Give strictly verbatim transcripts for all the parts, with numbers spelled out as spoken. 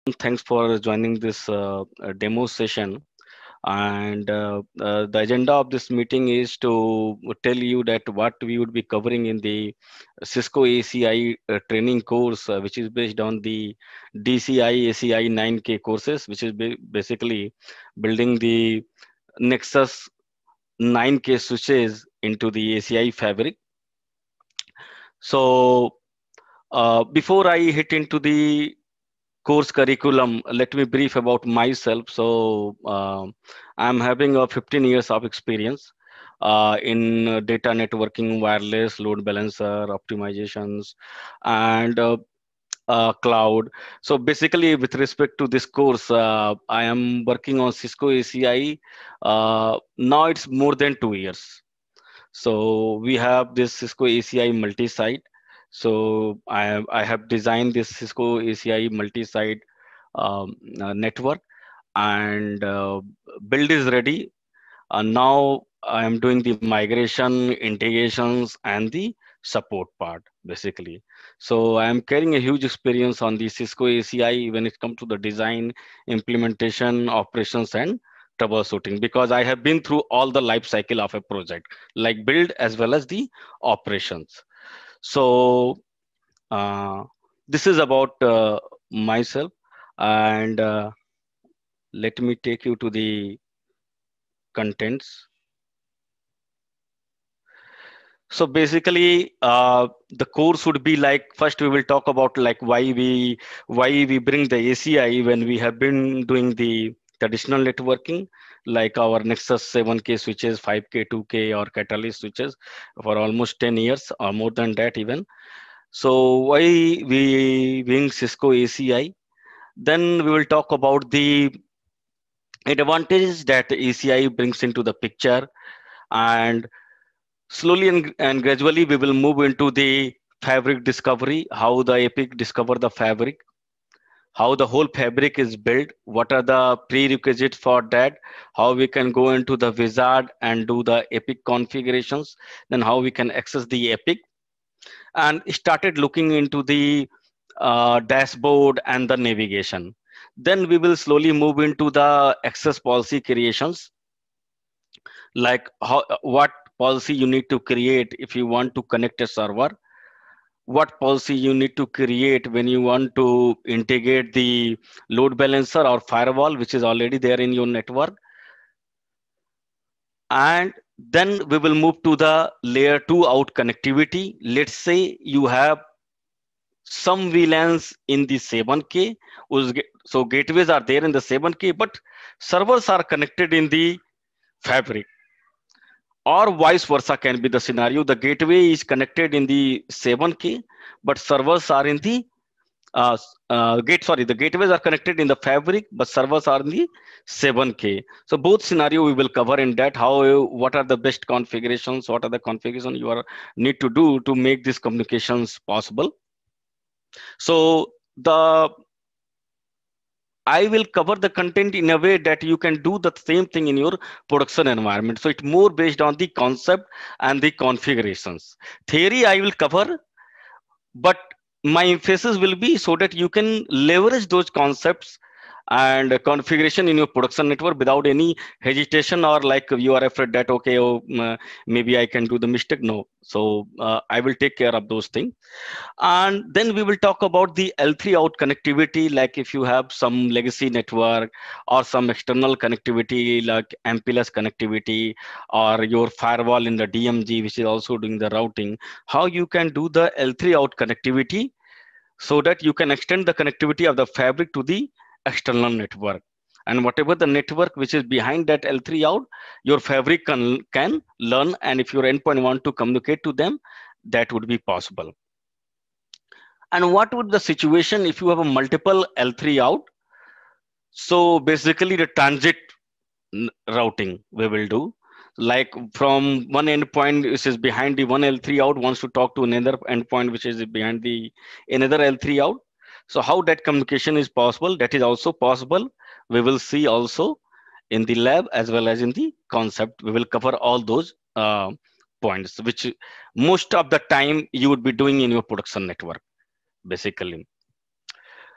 Thanks for joining this uh, uh, demo session. And uh, uh, the agenda of this meeting is to tell you that what we would be covering in the Cisco A C I uh, training course, uh, which is based on the D C I A C I nine K courses, which is ba- basically building the Nexus nine K switches into the A C I fabric. So uh, before I hit into the course curriculum, let me brief about myself. So um I'm having a fifteen years of experience uh, in uh, data networking, wireless, load balancer, optimizations, and uh, uh, cloud. So basically, with respect to this course, uh, I am working on Cisco A C I. Uh, now it's more than two years. So we have this Cisco A C I multi-site. So I have, I have designed this Cisco A C I multi-site um, uh, network, and uh, build is ready. Uh, now I am doing the migration, integrations, and the support part basically. So I am carrying a huge experience on the Cisco A C I when it comes to the design, implementation, operations, and troubleshooting, because I have been through all the life cycle of a project, like build as well as the operations. So uh, this is about uh, myself, and uh, let me take you to the contents. So basically, uh, the course would be like, first we will talk about like why we why we bring the A C I when we have been doing the traditional networking, like our Nexus seven K switches, five K, two K, or Catalyst switches for almost ten years or more than that even. So why we bring Cisco A C I? Then we will talk about the advantages that A C I brings into the picture, and slowly and, and gradually, we will move into the fabric discovery, how the Epic discover the fabric, how the whole fabric is built, what are the prerequisites for that, how we can go into the wizard and do the Epic configurations, then how we can access the Epic, and started looking into the uh, dashboard and the navigation. Then we will slowly move into the access policy creations, like how, what policy you need to create if you want to connect a server, what policy you need to create when you want to integrate the load balancer or firewall, which is already there in your network. And then we will move to the layer two out connectivity. Let's say you have some V LANs in the seven K. So gateways are there in the seven K, but servers are connected in the fabric, or vice versa can be the scenario. The gateway is connected in the seven K, but servers are in the uh, uh, gate. Sorry, the gateways are connected in the fabric, but servers are in the seven K. So both scenario we will cover in that. How, what are the best configurations? What are the configuration you are need to do to make these communications possible? So the I will cover the content in a way that you can do the same thing in your production environment. So it's more based on the concept and the configurations. Theory I will cover, but my emphasis will be so that you can leverage those concepts and configuration in your production network without any hesitation, or like you are afraid that okay, oh, mm, maybe I can do the mistake. No, so uh, I will take care of those things. And then we will talk about the L three out connectivity, like if you have some legacy network or some external connectivity like M P L S connectivity, or your firewall in the D M G, which is also doing the routing, how you can do the L three out connectivity so that you can extend the connectivity of the fabric to the external network. And whatever the network which is behind that L three out, your fabric can, can learn. And if your endpoint want to communicate to them, that would be possible. And what would the situation if you have a multiple L three out? So basically the transit routing we will do. Like from one endpoint which is behind the one L three out wants to talk to another endpoint which is behind the another L three out. So how that communication is possible, that is also possible. We will see also in the lab as well as in the concept. We will cover all those uh, points, which most of the time you would be doing in your production network, basically.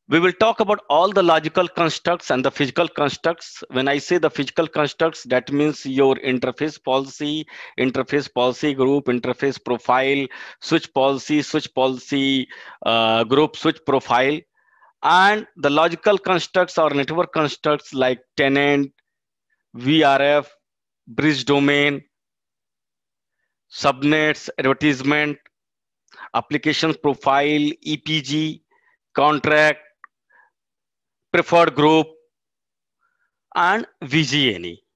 We will talk about all the logical constructs and the physical constructs. When I say the physical constructs, that means your interface policy, interface policy group, interface profile, switch policy, switch policy uh, group, switch profile, and the logical constructs or network constructs like tenant, V R F, bridge domain, subnets, advertisement, application profile, E P G, contract, preferred group, and V G N E.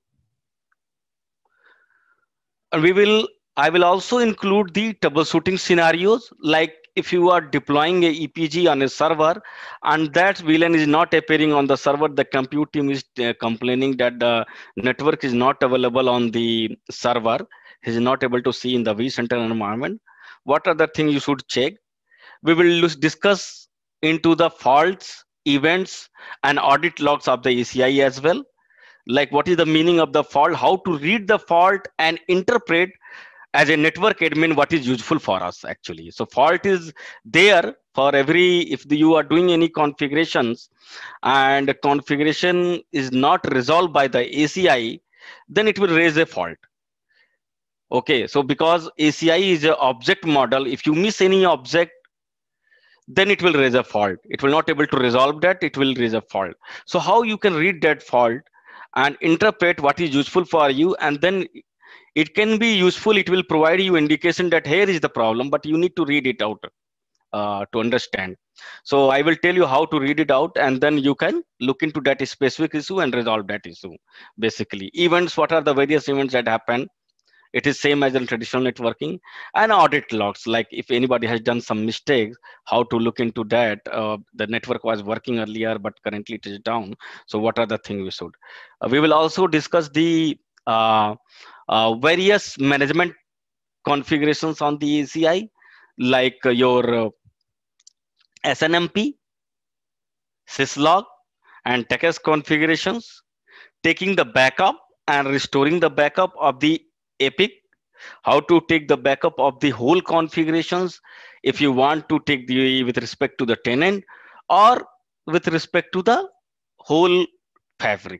And we will, I will also include the troubleshooting scenarios, like if you are deploying a E P G on a server and that V LAN is not appearing on the server, the compute team is uh, complaining that the network is not available on the server, is not able to see in the vCenter environment. What are the things you should check? We will discuss into the faults, events, and audit logs of the A C I as well. Like what is the meaning of the fault, how to read the fault and interpret as a network admin what is useful for us actually. So fault is there for every, if you are doing any configurations and configuration is not resolved by the A C I, then it will raise a fault. Okay, so because A C I is an object model, if you miss any object, then it will raise a fault. It will not able to resolve that, it will raise a fault. So how you can read that fault and interpret what is useful for you, and then it can be useful, it will provide you indication that here is the problem, but you need to read it out uh, to understand. So I will tell you how to read it out, and then you can look into that specific issue and resolve that issue. Basically, events, what are the various events that happen? It is same as in traditional networking. And audit logs, like if anybody has done some mistakes, how to look into that. Uh, the network was working earlier, but currently it is down. So what are the things we should? Uh, we will also discuss the uh, uh, various management configurations on the A C I, like uh, your uh, S N M P, syslog, and T K S configurations, taking the backup and restoring the backup of the epic, how to take the backup of the whole configurations if you want to take the with respect to the tenant or with respect to the whole fabric.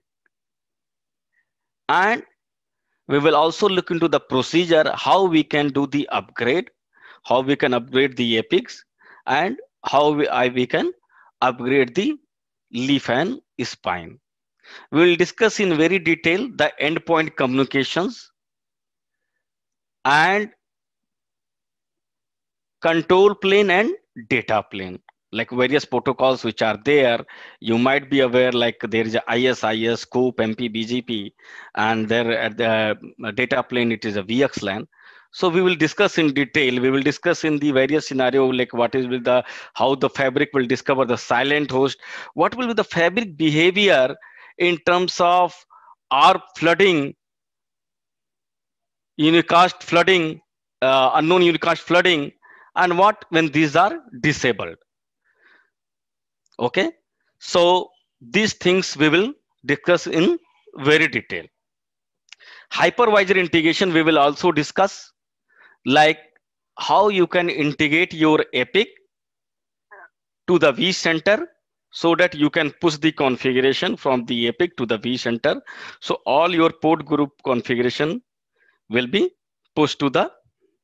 And we will also look into the procedure, how we can do the upgrade, how we can upgrade the epics, and how we, I, we can upgrade the leaf and spine. We will discuss in very detail the endpoint communications and control plane and data plane, like various protocols which are there. You might be aware, like there is a I S I S, SCOOP, M P B G P, and there at the data plane it is a V X LAN. So we will discuss in detail. We will discuss in the various scenario, like what is with the, how the fabric will discover the silent host, what will be the fabric behavior in terms of R flooding, unicast flooding, uh, unknown unicast flooding, and what when these are disabled. Okay, so these things we will discuss in very detail. Hypervisor integration we will also discuss, like how you can integrate your epic to the vCenter so that you can push the configuration from the epic to the vCenter. So all your port group configuration will be pushed to the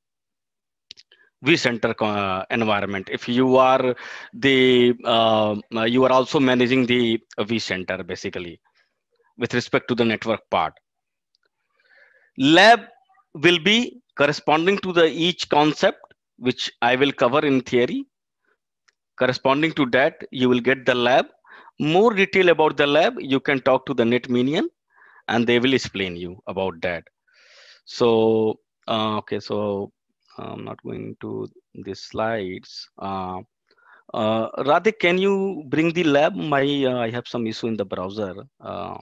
vCenter uh, environment. If you are the uh, you are also managing the vCenter basically with respect to the network part. Lab will be corresponding to the each concept which I will cover in theory. Corresponding to that, you will get the lab. More detail about the lab, you can talk to the NetMinion and they will explain you about that. So uh, okay, so I'm not going to the slides. Uh, uh, Radhik, can you bring the lab? My uh, I have some issue in the browser. Uh,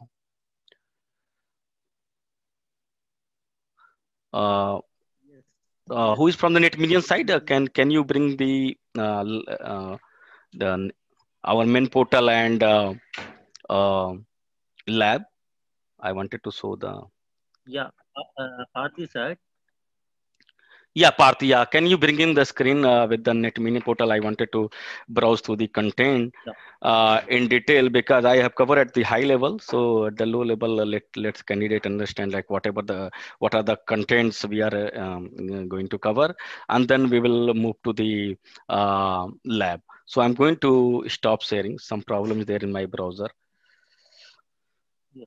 uh, Yes, uh, yes. who is from the NetMinion side? Uh, Mm, can can you bring the uh, uh, the our main portal and uh, uh, lab? I wanted to show the. yeah, uh, uh, Aarti sir, Yeah, Parth, yeah. Can you bring in the screen uh, with the Net Mini portal? I wanted to browse through the content Yeah. uh, in detail because I have covered at the high level. So at the low level, uh, let let's candidate understand like whatever the what are the contents we are uh, um, going to cover, and then we will move to the uh, lab. So I'm going to stop sharing. Some problems there in my browser. Yeah.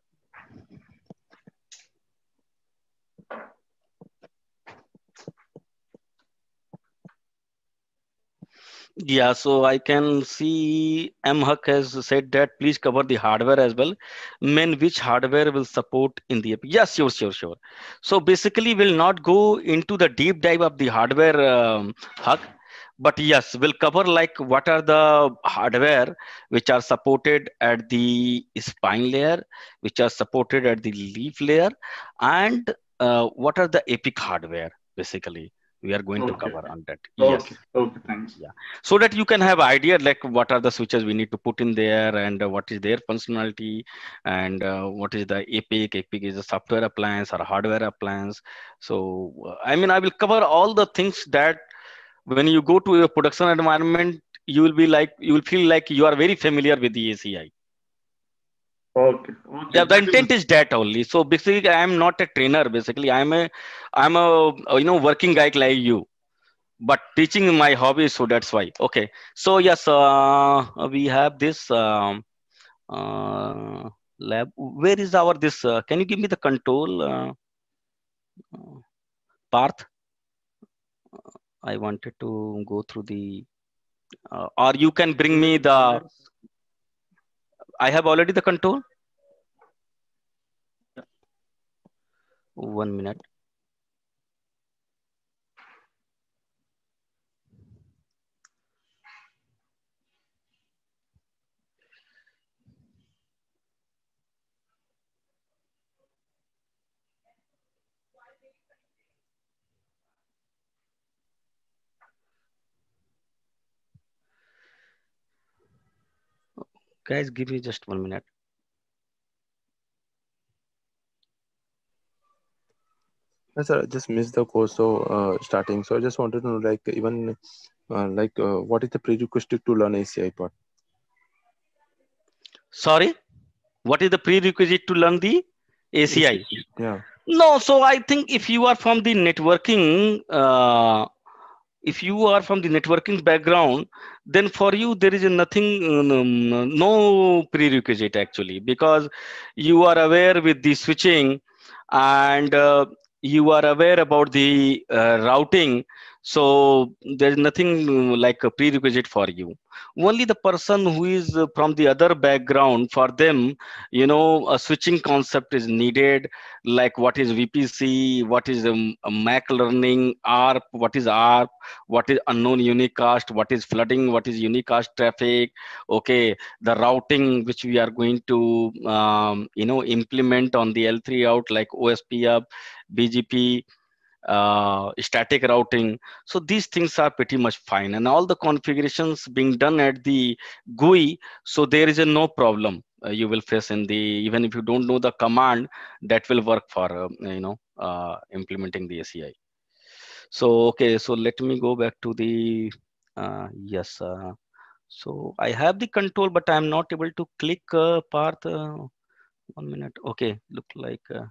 Yeah, so I can see M Huck has said that please cover the hardware as well. Main which hardware will support in the app? Yes, sure, sure, sure. So basically, we'll not go into the deep dive of the hardware, um, Huck, but yes, we'll cover like what are the hardware which are supported at the spine layer, which are supported at the leaf layer, and uh, what are the epic hardware basically we are going to Okay. cover on that. Yes. Okay. Okay. Thanks. Yeah, so that you can have idea like what are the switches we need to put in there and uh, what is their functionality and uh, what is the epic epic is a software appliance or hardware appliance. So uh, I mean I will cover all the things that when you go to a production environment you will be like you will feel like you are very familiar with the A C I. Okay. Yeah, Okay. the That is. intent is that only. So basically I am not a trainer, basically I'm a I'm a uh, you know working guy like you, but teaching is my hobby, so that's why. Okay, so yes, uh, we have this um, uh, lab. Where is our this? Uh, can you give me the control uh, uh, path? I wanted to go through the, uh, or you can bring me Already. the. Already. I have already the control. Yeah. One minute, guys. Give me just one minute. Yes, sir, I just missed the course so uh, starting. So I just wanted to know, like, even uh, like, uh, what is the prerequisite to learn A C I part? Sorry, what is the prerequisite to learn the A C I? A C I. Yeah. No, so I think if you are from the networking. Uh, if you are from the networking background, then for you there is nothing, um, no prerequisite actually, because you are aware with the switching and uh, you are aware about the uh, routing. So there is nothing uh, like a prerequisite for you. Only the person who is uh, from the other background, for them, you know, a switching concept is needed, like what is V P C, what is um, a Mac learning, A R P, what is A R P, what is unknown unicast, what is flooding, what is unicast traffic. Okay, the routing which we are going to um, you know implement on the L three out, like O S P up, B G P, uh, static routing. So these things are pretty much fine, and all the configurations being done at the G U I. So there is a no problem uh, you will face in the, even if you don't know the command, that will work for uh, you know uh, implementing the A C I. So okay, so let me go back to the uh, yes. Uh, so I have the control, but I'm not able to click uh, path. Uh, one minute. Okay, look like uh,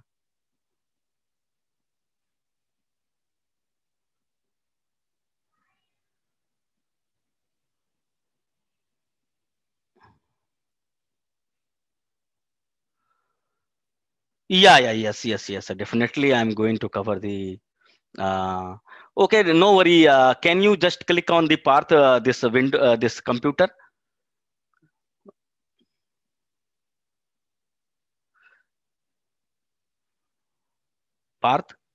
yeah, yeah, yes, yes, yes. Definitely, I'm going to cover the. Uh, okay, no worry. Uh, can you just click on the path? Uh, this window, uh, this computer path.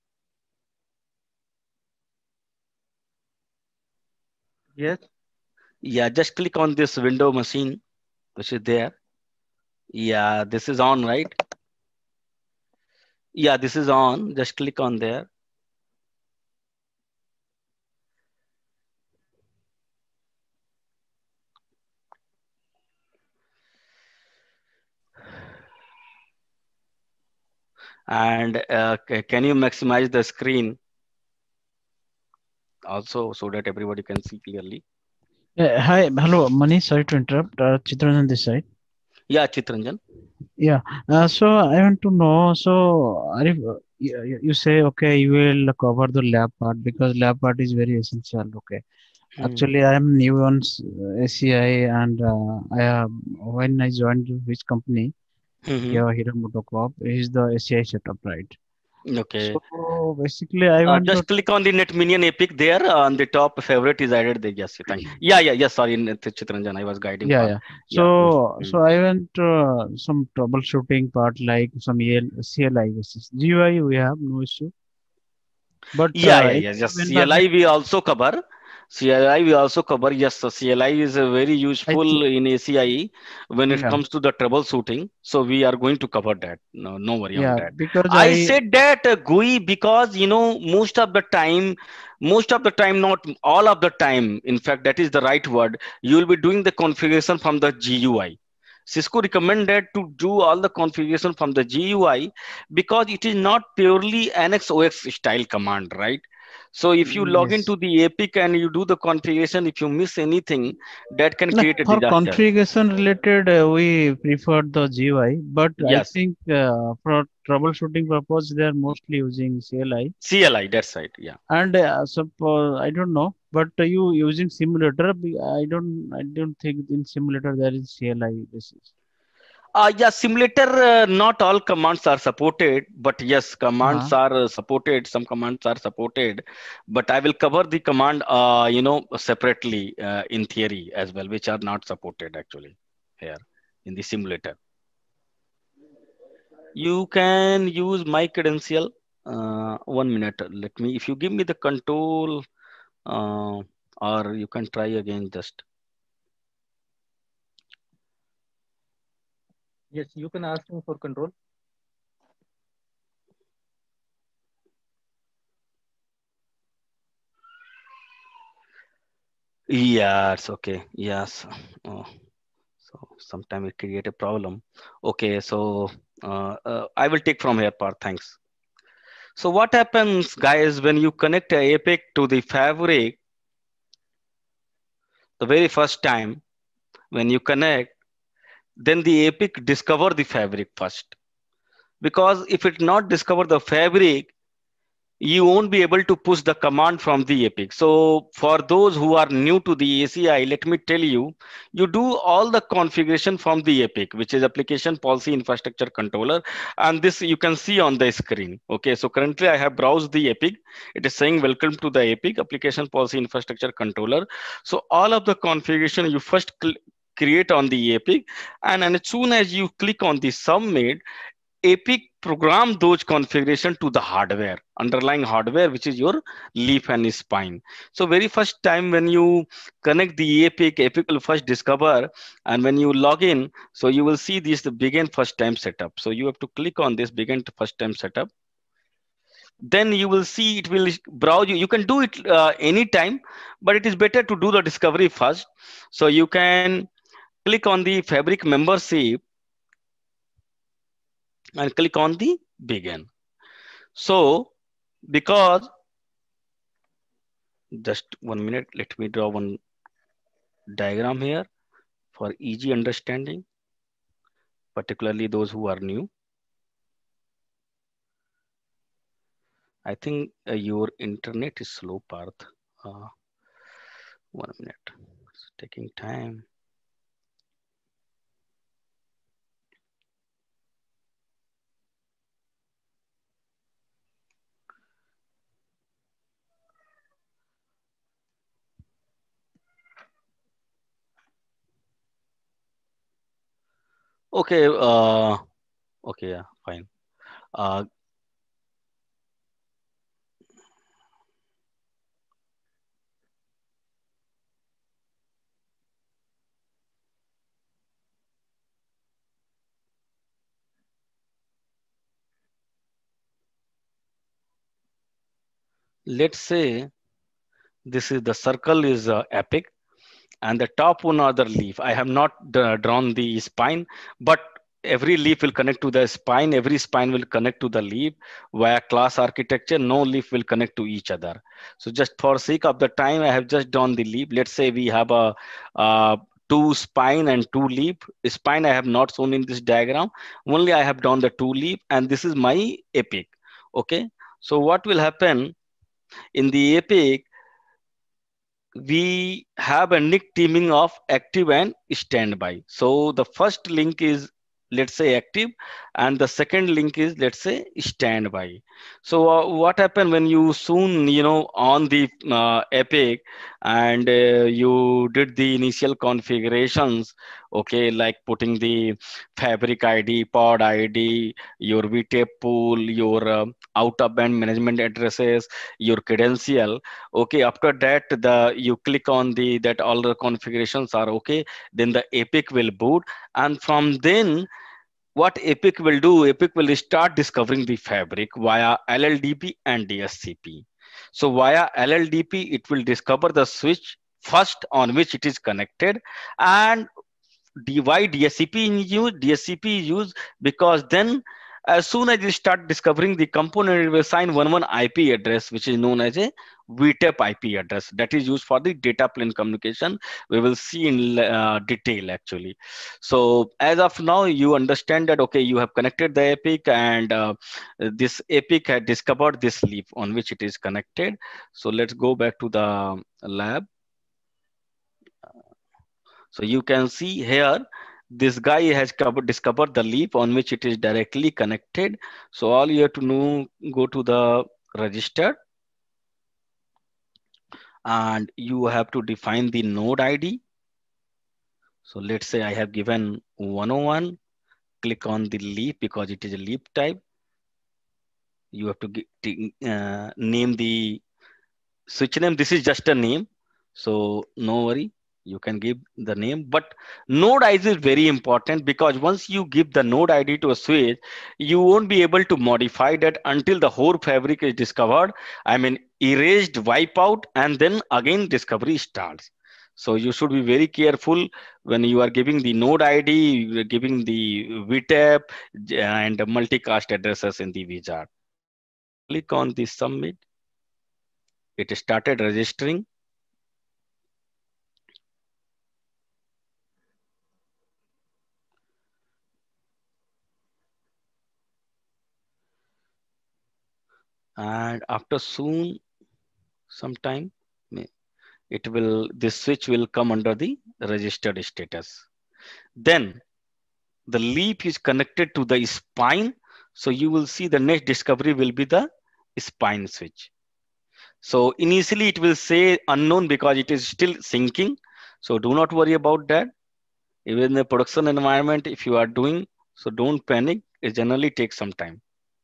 Yes. Yeah, just click on this window machine, which is there. Yeah, this is on, right? Yeah, this is on. Just click on there. And uh, ca- can you maximize the screen? also so that everybody can see clearly. Uh, hi, hello, Manish. Sorry to interrupt. Uh, Chitranjan this side. Yeah, Chitranjan. Yeah. Uh, so I want to know. So Arif, uh, you, you you say okay, you will cover the lab part because lab part is very essential. Okay. Hmm. Actually, I am new on s- A C I, and uh, I have when I joined which company, Hmm. yeah, Hero Motocorp is the A C I setup, right? Okay. So basically, I Uh, want to. just click on the net minion epic there uh, on the top. Favorite is added there. Yes, thank. Yeah, yeah, yes. Sorry, N- Chitranjan. I was guiding Yeah, for. yeah. Yeah. Hmm. So, Hmm. so I went uh, some troubleshooting part like some E L, C L I versus G U I. We have no issue, but Yeah, uh, yeah, in yeah. some Yes, C L I environment, we also cover. C L I we also cover. Yes, so C L I is uh, very I think, useful in A C I when it yeah, comes to the troubleshooting. So we are going to cover that. No, no worry on yeah, that. because I I, said that uh, G U I because you know most of the time, most of the time, not all of the time. In fact, that is the right word. You will be doing the configuration from the G U I. Cisco recommended to do all the configuration from the G U I because it is not purely N X O X style command, right? So if you log yes. into the Epic and you do the configuration, if you miss anything, that can Like create a for disaster. configuration related, uh, we prefer the G U I, but I Yes, think uh, for troubleshooting purpose, they are mostly using C L I. C L I, that's right. Yeah. And uh, suppose I don't know, but uh, you using simulator? be- I don't, I don't think in simulator there is C L I. This is. Uh, yeah, simulator, uh, not all commands are supported, but yes, Uh-huh. commands are uh, supported. Some commands are supported, but I will cover the command, uh, you know, separately uh, in theory as well, which are not supported actually here in the simulator. You can use my credential. Uh, one minute. Let me, if you give me the control, uh, or you can try again just. Yes, you can ask me for control. Yeah, it's okay. Yes. Oh, so sometime it create a problem. Okay, so uh, uh, I will take from here part. Thanks. So what happens, guys, when you connect a Epic to the Fabric the very first time when you connect, then the Epic discover the Fabric first. Because if it not discover the Fabric, you won't be able to push the command from the Epic. So for those who are new to the A C I, let me tell you, you do all the configuration from the Epic, which is application policy infrastructure controller. And this you can see on the screen. Okay, so currently I have browsed the Epic. It is saying welcome to the Epic application policy infrastructure controller. So all of the configuration you first create on the Epic, and, and as soon as you click on the submit, Epic program those configuration to the hardware, underlying hardware, which is your leaf and spine. So very first time when you connect the Epic, Epic will first discover, and when you log in, so you will see this the begin first time setup. So you have to click on this begin first time setup. Then you will see it will browse you. You can do it uh, anytime, but it is better to do the discovery first. So you can click on the Fabric membership and click on the begin. So because just one minute, let me draw one diagram here for easy understanding, particularly those who are new. I think uh, your internet is slow, Parth. Uh, one minute, it's taking time. Okay, uh, okay, yeah, fine. Uh, let's say this is the circle is uh, epic, and the top one are the leaf. I have not uh, drawn the spine, but every leaf will connect to the spine, every spine will connect to the leaf via class architecture. No leaf will connect to each other. So just for sake of the time, I have just drawn the leaf. Let's say we have a, a two spine and two leaf. Spine I have not shown in this diagram. Only I have drawn the two leaf, and this is my epic. Okay. So what will happen in the epic? We have a nick teaming of active and standby. So the first link is, let's say, active, and the second link is, let's say, standby. So uh, what happened when you soon, you know, on the uh, epic and uh, you did the initial configurations, okay, like putting the fabric I D, pod I D, your V TAP pool, your uh, out of band management addresses, your credential. Okay, after that, the you click on the that all the configurations are okay. Then the epic will boot, and from then, what epic will do? Epic will start discovering the fabric via L L D P and D S C P. So via L L D P, it will discover the switch first on which it is connected, and why D S C P is used? D S C P is used because then as soon as you start discovering the component, it will assign one one I P address, which is known as a V TAP I P address, that is used for the data plane communication. We will see in uh, detail actually. So as of now, you understand that, okay, you have connected the epic, and uh, this epic had discovered this leaf on which it is connected. So let's go back to the lab. So you can see here, this guy has covered, discovered the leaf on which it is directly connected. So all you have to know, go to the register, and you have to define the node I D. So let's say I have given one oh one, click on the leaf because it is a leaf type. You have to get, uh, name the switch name. This is just a name, so no worry. You can give the name, but node I D is very important, because once you give the node I D to a switch, you won't be able to modify that until the whole fabric is discovered. I mean, erased, wipe out, and then again discovery starts. So you should be very careful when you are giving the node I D, you are giving the V TAP and multicast addresses in the wizard. Click on the submit. It started registering. And after soon some time, it will, this switch will come under the registered status. Then the leaf is connected to the spine. So you will see the next discovery will be the spine switch. So initially it will say unknown because it is still syncing. So do not worry about that. Even in the production environment, if you are doing, so don't panic. It generally takes some time.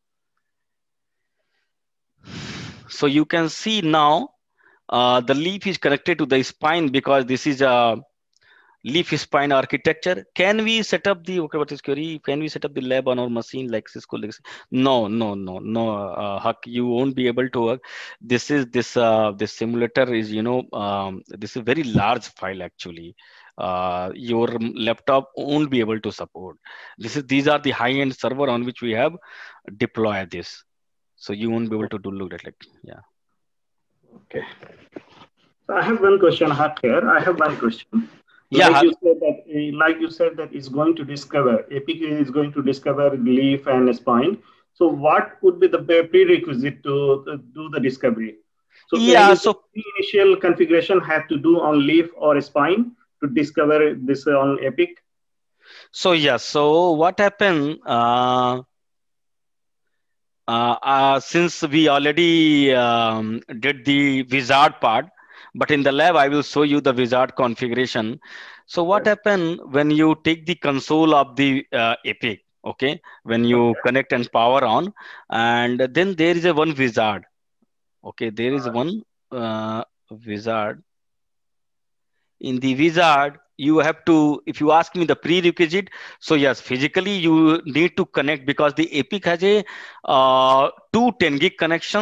So you can see now uh, the leaf is connected to the spine because this is a leaf spine architecture. Can we set up the, okay, what is query? Can we set up the lab on our machine like Cisco? No, no, no, no, uh, Huck, you won't be able to work. This is this, uh, this simulator is, you know, um, this is a very large file actually. Uh, your laptop won't be able to support. This is, these are the high-end server on which we have deployed this. So you won't be able to do look at like, yeah. Okay. So I have one question, Huck, here. I have one question. Yeah, like you said that, like you said that it's going to discover, Epic is going to discover leaf and spine. So what would be the prerequisite to do the discovery? So yeah, so the initial configuration have to do on leaf or spine to discover this on Epic. So yeah, so what happened? Uh, uh, uh, since we already um, did the wizard part, but in the lab, I will show you the wizard configuration. So what happened when you take the console of the uh, Epic, okay? When you okay. connect and power on, and then there is a one wizard. Okay, there is one uh, wizard. In the wizard, you have to, if you ask me the prerequisite, so yes, physically you need to connect because the Epic has a uh, two ten gig connections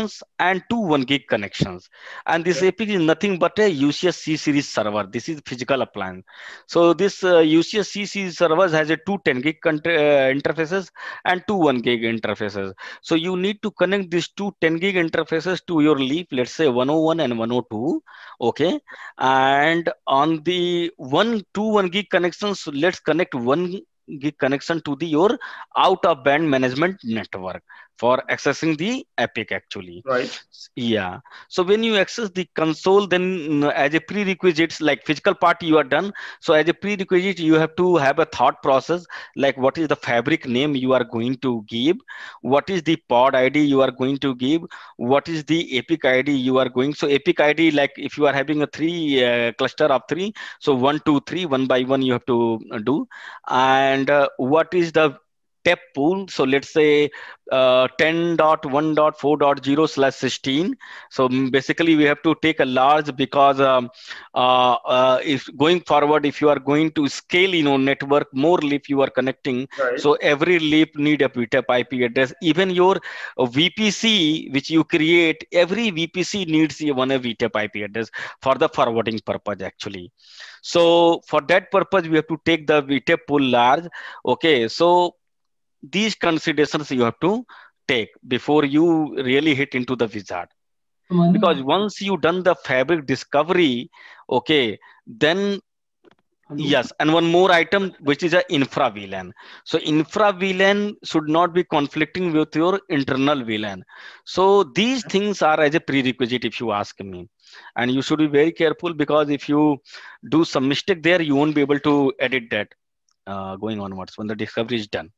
and two one gig connections. And this Okay. EPIC is nothing but a U C S C series server. This is physical appliance. So this uh, U C S C series servers has a two ten gig uh, interfaces and two one gig interfaces. So you need to connect these two ten gig interfaces to your leaf, let's say one oh one and one oh two. Okay. And on the one two one gig connections, let's connect one gig connection to the your out of band management network for accessing the EPIC actually. Right. Yeah. So when you access the console, then as a prerequisite, like physical part you are done. So as a prerequisite, you have to have a thought process, like what is the fabric name you are going to give, what is the pod I D you are going to give, what is the EPIC I D you are going. So EPIC I D, like if you are having a three uh, cluster of three, so one, two, three, one by one you have to do. And uh, what is the TEP pool? So let's say uh, ten dot one dot four dot zero slash sixteen. So basically we have to take a large, because um, uh, uh, if going forward, if you are going to scale, you know, network, more leaf you are connecting. Right. So every leaf need a V TEP I P address. Even your uh, V P C which you create, every V P C needs a one a V TEP I P address for the forwarding purpose actually. So for that purpose, we have to take the V TEP pool large. Okay. So these considerations you have to take before you really hit into the wizard. Manu, Because once you done the fabric discovery, okay, then hello? yes, and one more item, which is a infra V LAN. So infra V LAN should not be conflicting with your internal V LAN. So these things are as a prerequisite, if you ask me. And you should be very careful, because if you do some mistake there, you won't be able to edit that uh, going onwards when the discovery is done.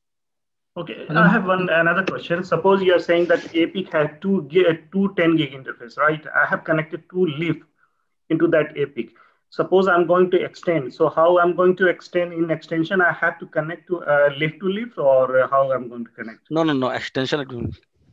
Okay, Hello? I have one another question. Suppose you are saying that EPIC has two gig, two ten gig interface, right? I have connected two leaf into that EPIC. Suppose I'm going to extend. So how I'm going to extend in extension? I have to connect to uh, leaf to leaf, or how I'm going to connect? No, no, no extension.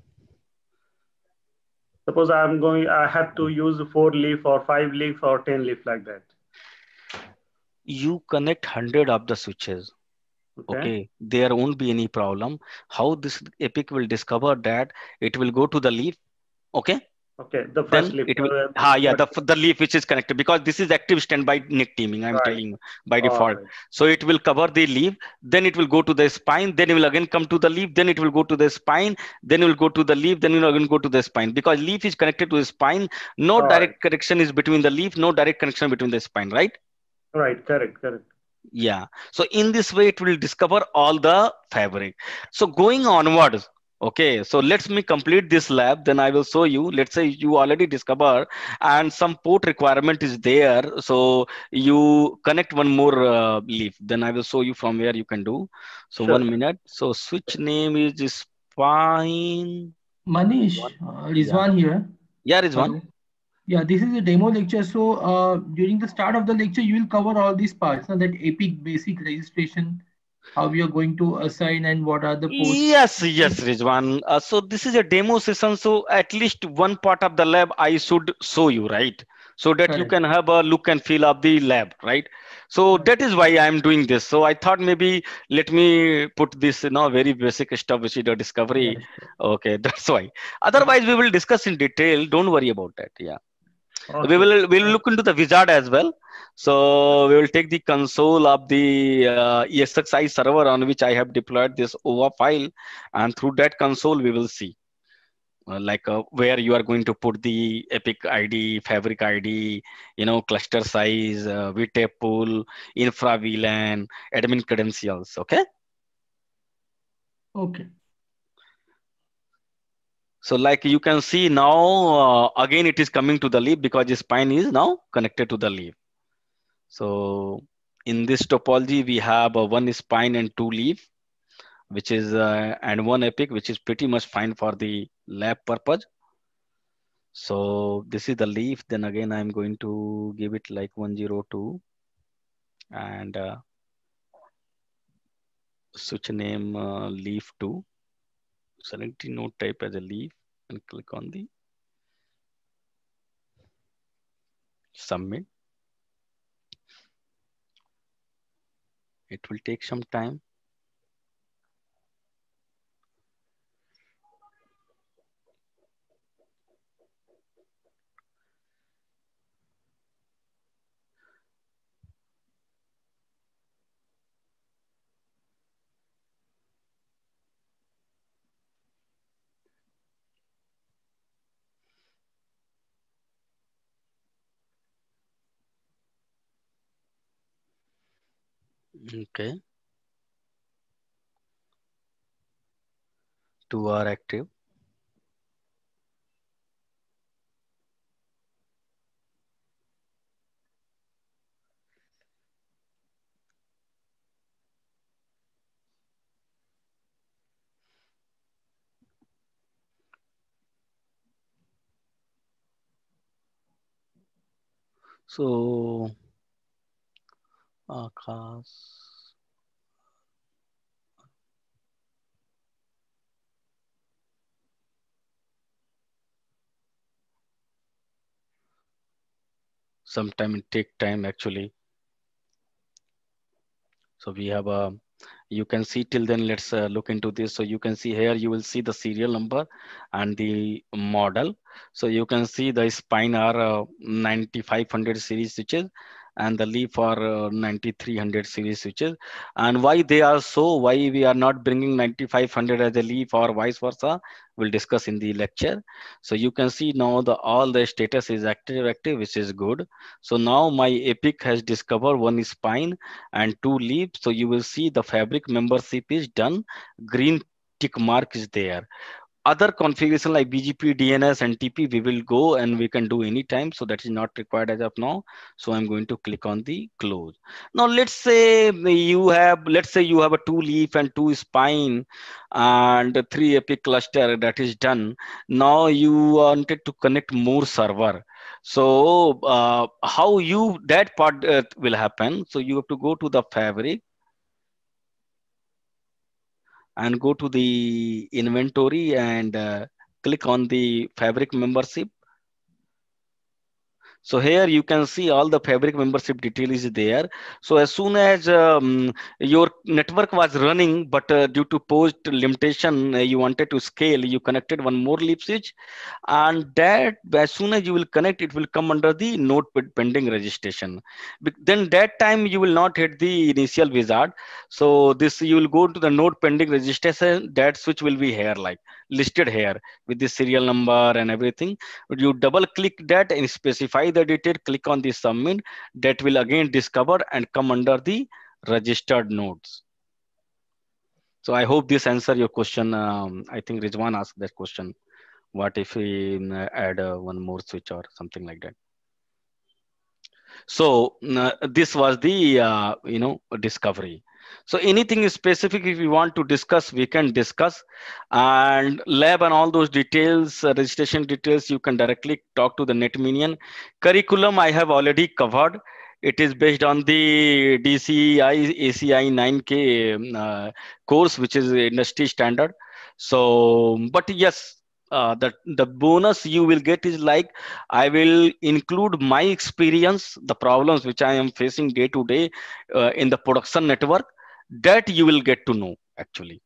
Suppose I'm going, I have to use four leaf or five leaf or ten leaf like that. You connect hundred of the switches. Okay. Okay, there won't be any problem. How this EPIC will discover that it will go to the leaf. Okay. Okay, the Then first leaf. it will, Uh, ah, yeah, the, but- the leaf which is connected, because this is active standby N I C teaming, I'm Right. telling you by All default. right. So it will cover the leaf, then it will go to the spine, then it will again come to the leaf, then it will go to the spine, then it will go to the leaf, then it will again go to the spine, because leaf is connected to the spine. No All direct right. connection is between the leaf, no direct connection between the spine, right? Right, correct, correct. Yeah. So in this way, it will discover all the fabric. So going onwards, okay, so let's me complete this lab, then I will show you. Let's say you already discover and some port requirement is there. So you connect one more uh, leaf, then I will show you from where you can do. So Sure. one minute. So switch name is spine. Manish, uh, Rizwan here. Yeah, Rizwan. Hello. Yeah, this is a demo lecture. So uh, during the start of the lecture, you will cover all these parts, now that EPIC basic registration, how we are going to assign and what are the ports. Yes, yes, Rizwan. Uh, so this is a demo session. So at least one part of the lab I should show you, right? So that you Correct. can have a look and feel of the lab, right? So Right. that is why I'm doing this. So I thought maybe let me put this, you know, very basic stuff, which is the discovery. Yes, sir. Okay, that's why. Otherwise, we will discuss in detail. Don't worry about that. Yeah. Okay. We will we will look into the wizard as well. So we will take the console of the uh, E S X i server on which I have deployed this O A file, and through that console we will see uh, like uh, where you are going to put the EPIC I D, Fabric I D, you know, cluster size, uh, V TEP pool, infra V LAN, admin credentials. Okay. Okay. So like you can see now, uh, again it is coming to the leaf because the spine is now connected to the leaf. So in this topology, we have uh, one spine and two leaf, which is, uh, and one EPIC, which is pretty much fine for the lab purpose. So this is the leaf. Then again, I'm going to give it like one zero two and uh, switch name uh, leaf two. Select the node type as a leaf and click on the submit. It will take some time. Okay. Two are active. So, Akash. Sometime it take time actually. So we have a, you can see till then, let's uh, look into this. So you can see here, you will see the serial number and the model. So you can see the spine are uh, ninety-five hundred series switches and the leaf are uh, ninety-three hundred series switches. And why they are so, why we are not bringing ninety-five hundred as a leaf or vice versa, we'll discuss in the lecture. So you can see now the all the status is active, active, which is good. So now my Epic has discovered one spine and two leaves. So you will see the fabric membership is done. Green tick mark is there. Other configuration like B G P, D N S, and T P, we will go and we can do anytime. So that is not required as of now. So I'm going to click on the close. Now let's say you have, let's say you have a two leaf and two spine and three Epic cluster that is done. Now you wanted to connect more server. So uh, how you, that part uh, will happen. So you have to go to the fabric and go to the inventory and uh, click on the fabric membership. So here you can see all the fabric membership detail is there. So as soon as um, your network was running, but uh, due to post limitation, uh, you wanted to scale, you connected one more leaf switch, and that as soon as you will connect, it will come under the node pending registration. Then that time you will not hit the initial wizard. So this, you will go to the node pending registration. That switch will be here, like listed here with the serial number and everything. You double click that and specify the detail, click on the submit. That will again discover and come under the registered nodes. So I hope this answer your question. Um, I think Rizwan asked that question. What if we uh, add uh, one more switch or something like that? So uh, this was the uh, you know discovery. So anything specific if you want to discuss, we can discuss. And lab and all those details, uh, registration details, you can directly talk to the NetMinion. Curriculum I have already covered. It is based on the D C I A C I nine K um, uh, course, which is industry standard. So, but yes, uh, the the bonus you will get is like, I will include my experience, the problems which I am facing day to day uh, in the production network, that you will get to know actually.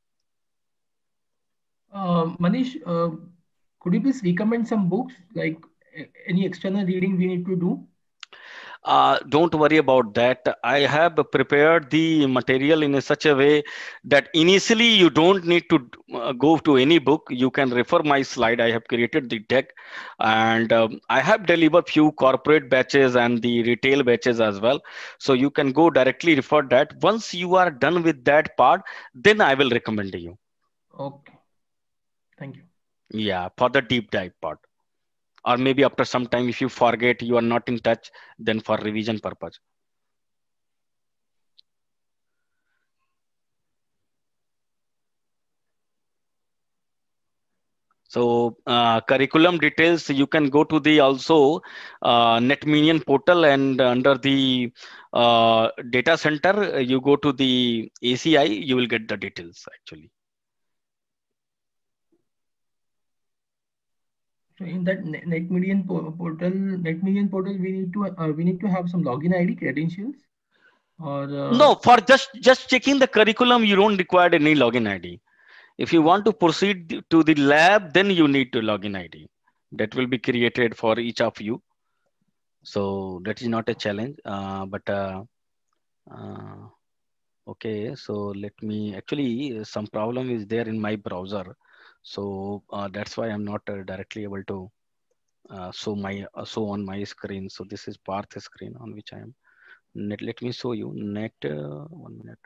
Uh, Manish, uh, could you please recommend some books, like a- any external reading we need to do? Uh, don't worry about that. I have prepared the material in a such a way that initially you don't need to uh, go to any book. You can refer my slide. I have created the deck, and um, I have delivered few corporate batches and the retail batches as well. So you can go directly refer that. Once you are done with that part, then I will recommend you. Okay. Thank you. Yeah, for the deep dive part. Or maybe after some time, if you forget, you are not in touch, then for revision purpose. So uh, curriculum details, you can go to the also uh, NetMinion portal, and under the uh, data center, you go to the A C I, you will get the details actually. So in that Net- NetMedian po- portal, NetMedian portal, we need to uh, we need to have some login I D credentials, or uh, No, for just just checking the curriculum, you don't require any login I D. If you want to proceed to the lab, then you need to login I D. That will be created for each of you. So that is not a challenge, uh, but uh, uh, okay. So let me, actually some problem is there in my browser. So uh, that's why I'm not uh, directly able to uh, show my uh, show on my screen. So this is path screen on which I am net. Let me show you net. Uh, one minute.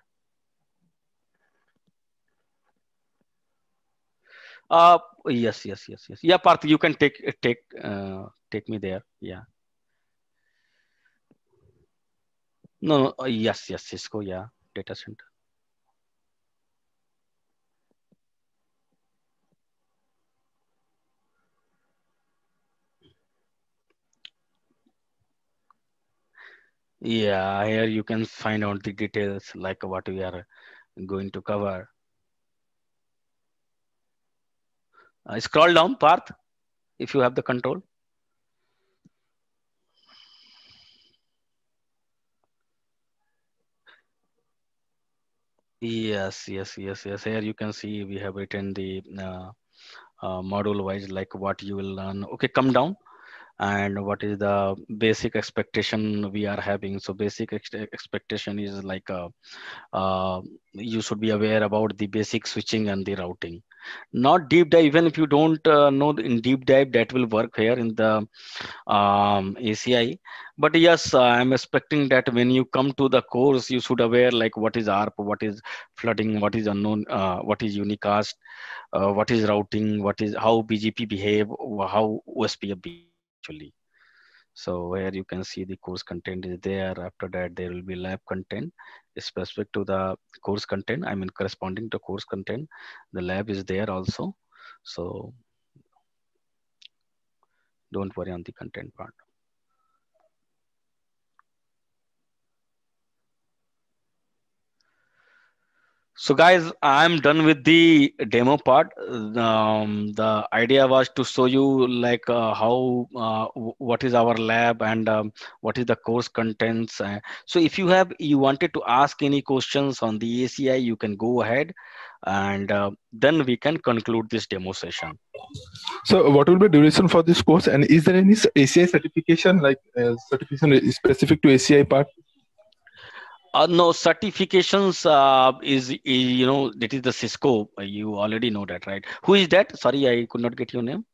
Uh yes, yes, yes, yes. Yeah, Parth, you can take take uh, take me there. Yeah. No, no. Uh, yes, yes, Cisco. Yeah, data center. Yeah, here you can find out the details like what we are going to cover. Uh, scroll down, Parth, if you have the control. Yes, yes, yes, yes. Here you can see we have written the uh, uh, module wise, like what you will learn. Okay, come down. And what is the basic expectation we are having? So basic ex expectation is like uh, uh, you should be aware about the basic switching and the routing. Not deep dive. Even if you don't uh, know in deep dive, that will work here in the um, A C I. But yes, uh, I'm expecting that when you come to the course, you should aware like what is A R P, what is flooding, what is unknown, uh, what is unicast, uh, what is routing, what is how B G P behave, how O S P F behave actually. So where you can see the course content is there. After that, there will be lab content specific to the course content. I mean, corresponding to course content. The lab is there also. So don't worry on the content part. So guys, I'm done with the demo part. Um, the idea was to show you like uh, how, uh, what is our lab and um, what is the course contents. Uh, so if you have, you wanted to ask any questions on the A C I, you can go ahead and uh, then we can conclude this demo session. So what will be duration for this course? And is there any A C I certification, like uh, certification specific to A C I part? Uh, no, certifications uh, is, is, you know, that is the Cisco. You already know that, right? Who is that? Sorry, I could not get your name.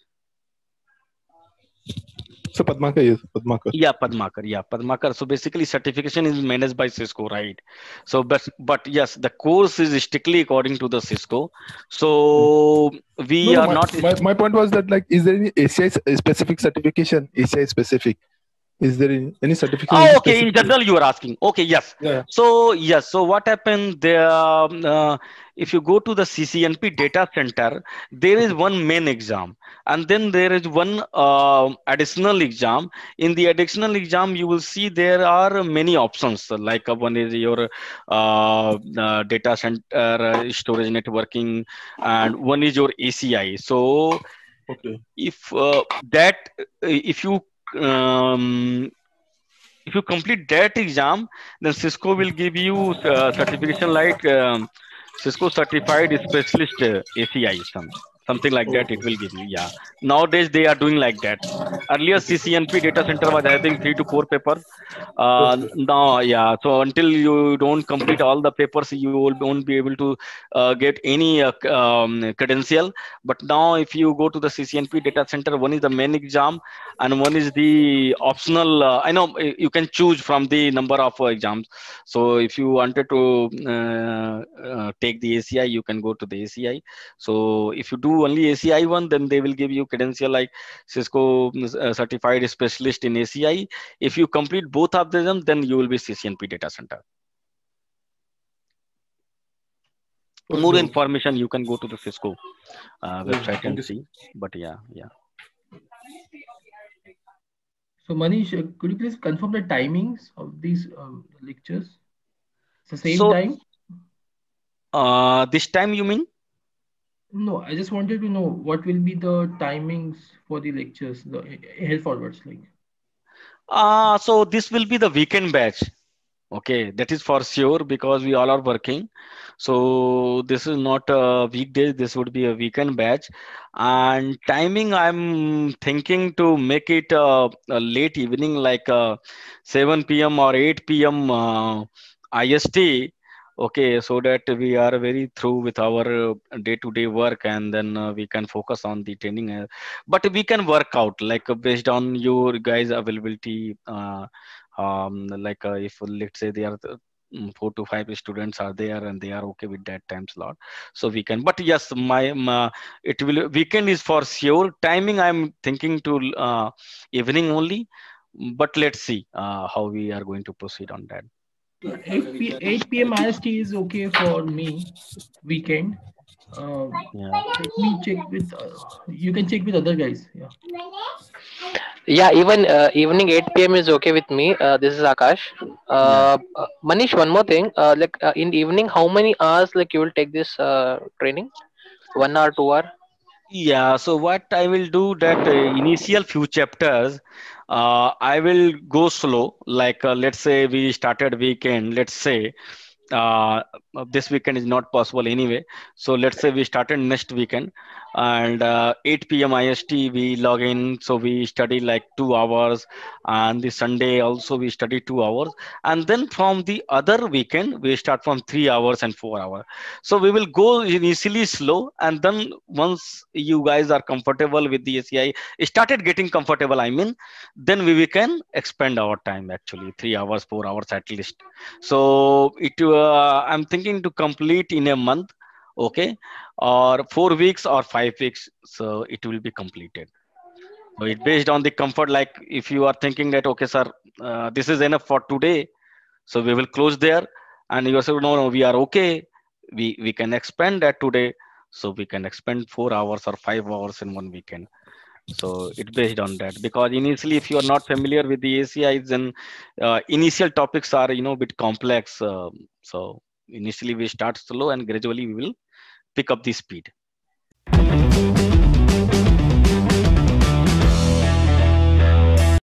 So Padmakar, yes, Padmakar. Yeah, Padmakar. Yeah, Padmakar. So basically certification is managed by Cisco, right? So, but, but yes, the course is strictly according to the Cisco. So we no, are my, not. My, my point was that like, is there any A C I specific certification, A C I specific? Is there any certification? Oh, okay. In general, you are asking. Okay, yes. Yeah. So yes. So what happened there? Um, uh, if you go to the C C N P data center, there is one main exam, and then there is one uh, additional exam. In the additional exam, you will see there are many options. Like uh, one is your uh, uh, data center uh, storage networking, and one is your A C I. So okay. if uh, that, if you um, if you complete that exam, then Cisco will give you uh, certification like um, Cisco Certified Specialist uh, A C I, some, something like that. It will give you. Yeah. Nowadays they are doing like that. Earlier C C N P data center was having three to four papers. Uh, okay. Now, yeah. So until you don't complete all the papers, you will won't be able to uh, get any uh, um, credential. But now, if you go to the C C N P data center, one is the main exam and one is the optional. Uh, I know you can choose from the number of uh, exams. So if you wanted to uh, uh, take the A C I, you can go to the A C I. So if you do only A C I one, then they will give you credential like Cisco uh, Certified Specialist in A C I. If you complete both of them, then you will be C C N P data center. Okay. More information, you can go to the Cisco uh, website and see. But yeah, yeah. So Manish, uh, could you please confirm the timings of these um, lectures? It's the same so, time? Uh, this time you mean? No, I just wanted to know what will be the timings for the lectures, the health forwards like. Uh, so this will be the weekend batch. Okay, that is for sure because we all are working. So this is not a weekday, this would be a weekend batch. And timing, I'm thinking to make it a, a late evening, like uh, seven P M or eight P M uh, I S T. Okay, so that we are very through with our day-to-day work, and then uh, we can focus on the training. Uh, but we can work out like uh, based on your guys' availability. Uh, um, like uh, if let's say they are the, mm, four to five students are there and they are okay with that time slot, so we can. But yes, my, my it will weekend is for sure. Timing I'm thinking to uh, evening only, but let's see uh, how we are going to proceed on that. eight p m I S T is okay for me, weekend. Uh, Yeah. let me check with, uh, you can check with other guys. Yeah. Yeah, even uh, evening eight p m is okay with me. Uh, this is Akash. Uh, uh, Manish, one more thing. Uh, like uh, in evening, how many hours like you will take this uh, training? One hour, two hour? Yeah, so what I will do that uh, initial few chapters, uh, I will go slow. Like uh, let's say we started weekend. Let's say uh, this weekend is not possible anyway. So let's say we started next weekend, and uh, eight p m I S T we log in. So we study like two hours, and the Sunday also we study two hours, and then from the other weekend we start from three hours and four hours. So we will go initially slow, and then once you guys are comfortable with the A C I, started getting comfortable, I mean, then we, we can expand our time actually three hours, four hours at least. So it uh, I'm thinking to complete in a month, okay, or four weeks or five weeks. So it will be completed. So it based on the comfort. Like if you are thinking that okay, sir, uh, this is enough for today, so we will close there. And you say no, no, we are okay. We we can expand that today, so we can expand four hours or five hours in one weekend. So it based on that, because initially if you are not familiar with the A C Is, then uh, initial topics are you know bit complex. Uh, so initially we start slow and gradually we will pick up the speed.